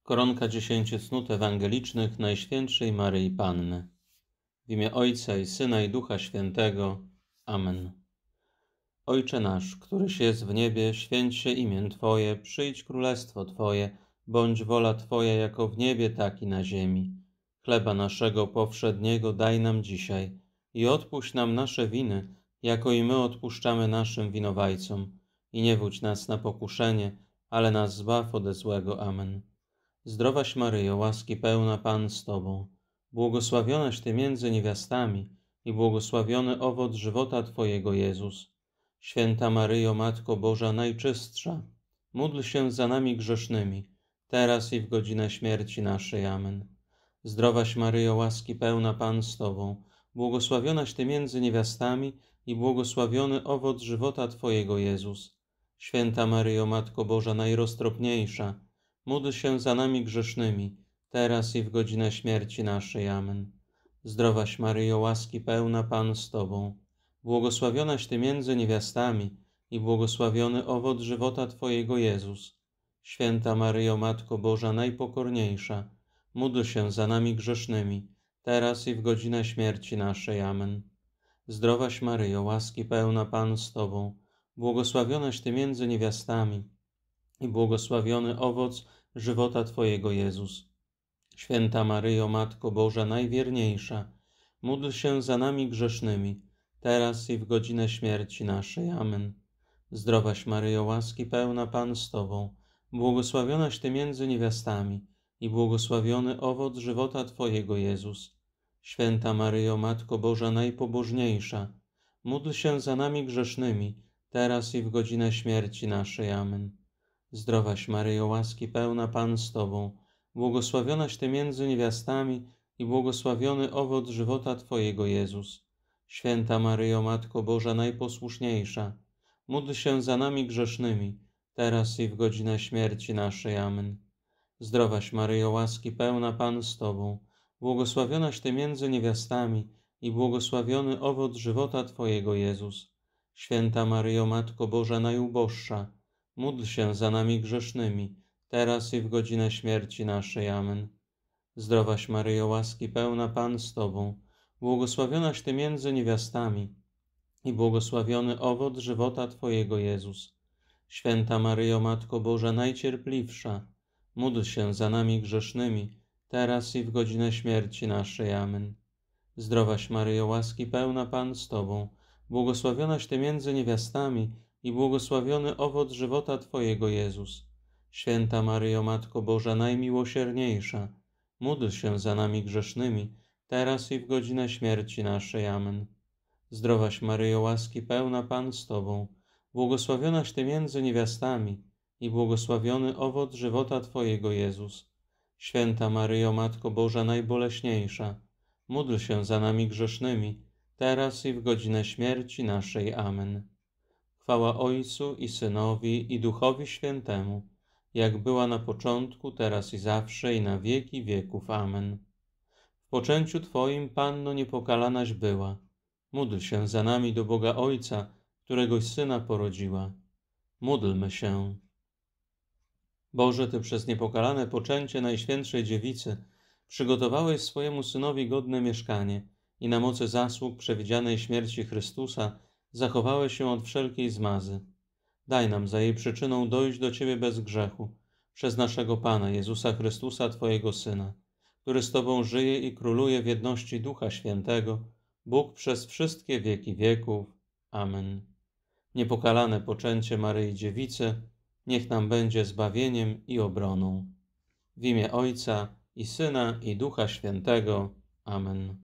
Koronka 10 cnót ewangelicznych Najświętszej Maryi Panny. W imię Ojca i Syna i Ducha Świętego. Amen. Ojcze nasz, któryś jest w niebie, święć się imię Twoje, przyjdź królestwo Twoje, bądź wola Twoja jako w niebie, tak i na ziemi. Chleba naszego powszedniego daj nam dzisiaj i odpuść nam nasze winy, jako i my odpuszczamy naszym winowajcom. I nie wódź nas na pokuszenie, ale nas zbaw ode złego. Amen. Zdrowaś Maryjo, łaski pełna, Pan z Tobą, błogosławionaś Ty między niewiastami i błogosławiony owoc żywota Twojego, Jezus. Święta Maryjo, Matko Boża Najczystsza, módl się za nami grzesznymi, teraz i w godzinę śmierci naszej. Amen. Zdrowaś Maryjo, łaski pełna, Pan z Tobą, błogosławionaś Ty między niewiastami i błogosławiony owoc żywota Twojego, Jezus. Święta Maryjo, Matko Boża Najroztropniejsza, módl się za nami grzesznymi, teraz i w godzinę śmierci naszej. Amen. Zdrowaś Maryjo, łaski pełna, Pan z Tobą, błogosławionaś Ty między niewiastami i błogosławiony owoc żywota Twojego, Jezus. Święta Maryjo, Matko Boża Najpokorniejsza, módl się za nami grzesznymi, teraz i w godzinę śmierci naszej. Amen. Zdrowaś Maryjo, łaski pełna, Pan z Tobą, błogosławionaś Ty między niewiastami i błogosławiony owoc żywota Twojego, Jezus. Święta Maryjo, Matko Boża Najwierniejsza, módl się za nami grzesznymi, teraz i w godzinę śmierci naszej. Amen. Zdrowaś Maryjo, łaski pełna, Pan z Tobą, błogosławionaś Ty między niewiastami i błogosławiony owoc żywota Twojego, Jezus. Święta Maryjo, Matko Boża Najpobożniejsza, módl się za nami grzesznymi, teraz i w godzinę śmierci naszej. Amen. Zdrowaś Maryjo, łaski pełna, Pan z Tobą, błogosławionaś Ty między niewiastami i błogosławiony owoc żywota Twojego, Jezus. Święta Maryjo, Matko Boża Najposłuszniejsza, módl się za nami grzesznymi, teraz i w godzinę śmierci naszej. Amen. Zdrowaś Maryjo, łaski pełna, Pan z Tobą, błogosławionaś Ty między niewiastami i błogosławiony owoc żywota Twojego, Jezus. Święta Maryjo, Matko Boża Najuboższa, módl się za nami grzesznymi, teraz i w godzinę śmierci naszej. Amen. Zdrowaś Maryjo, łaski pełna, Pan z Tobą, błogosławionaś Ty między niewiastami i błogosławiony owoc żywota Twojego, Jezus. Święta Maryjo, Matko Boża Najcierpliwsza, módl się za nami grzesznymi, teraz i w godzinę śmierci naszej. Amen. Zdrowaś Maryjo, łaski pełna, Pan z Tobą, błogosławionaś Ty między niewiastami i błogosławiony owoc żywota Twojego, Jezus. Święta Maryjo, Matko Boża Najmiłosierniejsza, módl się za nami grzesznymi, teraz i w godzinę śmierci naszej. Amen. Zdrowaś Maryjo, łaski pełna, Pan z Tobą, błogosławionaś Ty między niewiastami i błogosławiony owoc żywota Twojego, Jezus. Święta Maryjo, Matko Boża Najboleśniejsza, módl się za nami grzesznymi, teraz i w godzinę śmierci naszej. Amen. Chwała Ojcu i Synowi i Duchowi Świętemu, jak była na początku, teraz i zawsze, i na wieki wieków. Amen. W poczęciu Twoim, Panno Niepokalanaś była, módl się za nami do Boga Ojca, któregoś Syna porodziła. Módlmy się. Boże, Ty przez niepokalane poczęcie Najświętszej Dziewicy przygotowałeś swojemu Synowi godne mieszkanie i na mocy zasług przewidzianej śmierci Chrystusa zachowałeś się od wszelkiej zmazy. Daj nam za jej przyczyną dojść do Ciebie bez grzechu, przez naszego Pana Jezusa Chrystusa, Twojego Syna, który z Tobą żyje i króluje w jedności Ducha Świętego, Bóg przez wszystkie wieki wieków. Amen. Niepokalane poczęcie Maryi Dziewicy niech nam będzie zbawieniem i obroną. W imię Ojca i Syna i Ducha Świętego. Amen.